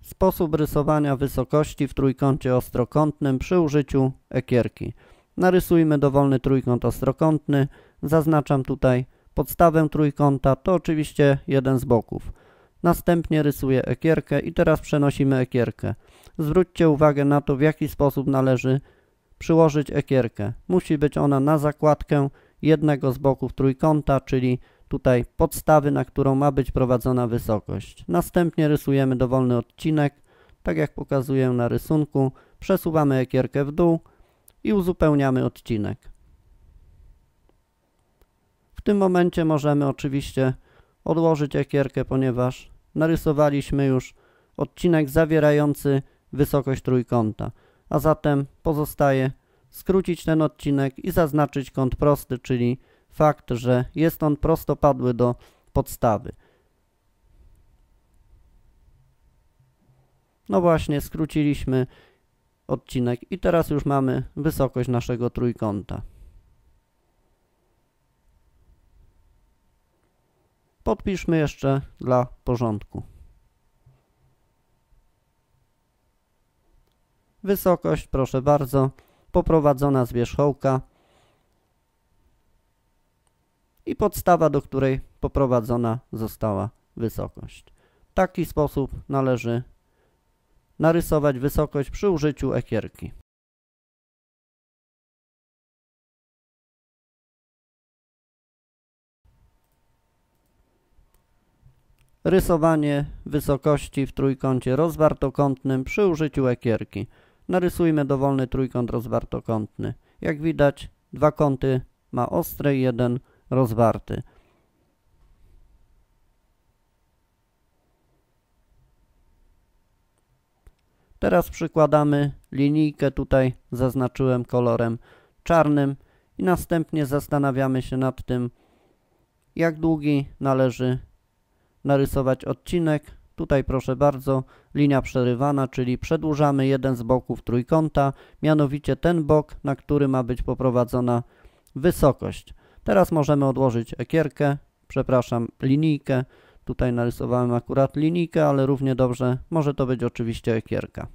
Sposób rysowania wysokości w trójkącie ostrokątnym przy użyciu ekierki. Narysujmy dowolny trójkąt ostrokątny. Zaznaczam tutaj podstawę trójkąta, to oczywiście jeden z boków. Następnie rysuję ekierkę i teraz przenosimy ekierkę. Zwróćcie uwagę na to, w jaki sposób należy przyłożyć ekierkę. Musi być ona na zakładkę jednego z boków trójkąta, czyli tutaj podstawy, na którą ma być prowadzona wysokość. Następnie rysujemy dowolny odcinek, tak jak pokazuję na rysunku. Przesuwamy ekierkę w dół i uzupełniamy odcinek. W tym momencie możemy oczywiście odłożyć ekierkę, ponieważ narysowaliśmy już odcinek zawierający wysokość trójkąta. A zatem pozostaje skrócić ten odcinek i zaznaczyć kąt prosty, czyli fakt, że jest on prostopadły do podstawy. No właśnie, skróciliśmy odcinek i teraz już mamy wysokość naszego trójkąta. Podpiszmy jeszcze dla porządku. Wysokość, proszę bardzo, poprowadzona z wierzchołka i podstawa, do której poprowadzona została wysokość. W taki sposób należy narysować wysokość przy użyciu ekierki. Rysowanie wysokości w trójkącie rozwartokątnym przy użyciu ekierki. Narysujmy dowolny trójkąt rozwartokątny. Jak widać, dwa kąty ma ostre i jeden rozwarty. Teraz przykładamy linijkę, tutaj zaznaczyłem kolorem czarnym i następnie zastanawiamy się nad tym, jak długi należy narysować odcinek. Tutaj proszę bardzo, linia przerywana, czyli przedłużamy jeden z boków trójkąta, mianowicie ten bok, na który ma być poprowadzona wysokość. Teraz możemy odłożyć ekierkę, linijkę. Tutaj narysowałem akurat linijkę, ale równie dobrze może to być oczywiście ekierka.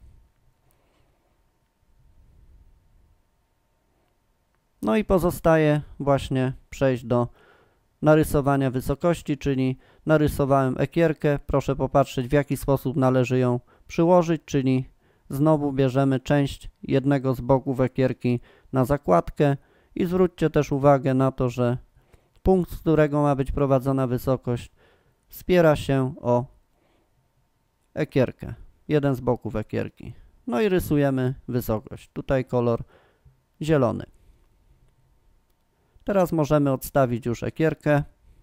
No i pozostaje właśnie przejść do narysowania wysokości, czyli narysowałem ekierkę. Proszę popatrzeć, w jaki sposób należy ją przyłożyć, czyli znowu bierzemy część jednego z boków ekierki na zakładkę i zwróćcie też uwagę na to, że punkt, z którego ma być prowadzona wysokość, wspiera się o ekierkę, jeden z boków ekierki. No i rysujemy wysokość. Tutaj kolor zielony. Teraz możemy odstawić już ekierkę.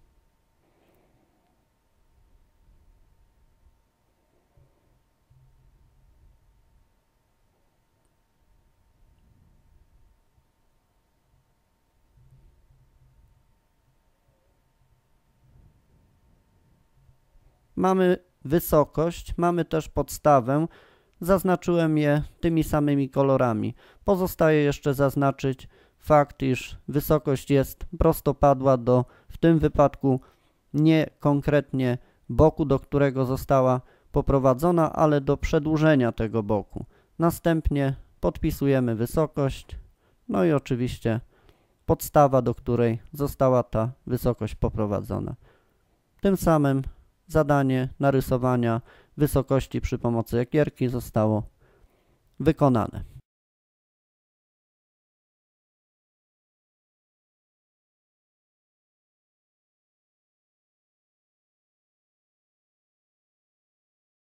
Mamy wysokość, mamy też podstawę. Zaznaczyłem je tymi samymi kolorami. Pozostaje jeszcze zaznaczyć fakt, iż wysokość jest prostopadła do, w tym wypadku, nie konkretnie boku, do którego została poprowadzona, ale do przedłużenia tego boku. Następnie podpisujemy wysokość, no i oczywiście podstawa, do której została ta wysokość poprowadzona. Tym samym zadanie narysowania wysokości przy pomocy ekierki zostało wykonane.